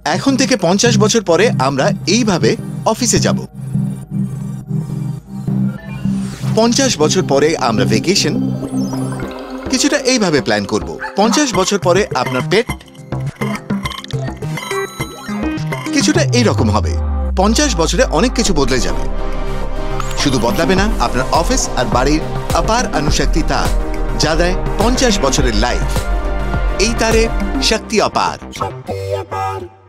এখন থেকে 50 বছর পরে আমরা এইভাবে অফিসে যাব। 50 বছর পরে আমরা ভ্যাকেশন কিছুটা এইভাবে প্ল্যান করব। 50 বছর পরে আপনার পেট কিছুটা এইরকম হবে। 50 বছরে অনেক কিছু বদলে যাবে। শুধু বদলাবে না আপনার অফিস আর বাড়ির অপার অনুশক্তি তার, যা দেয় 50 বছরের লাইফ। এই তারে শক্তি অপার।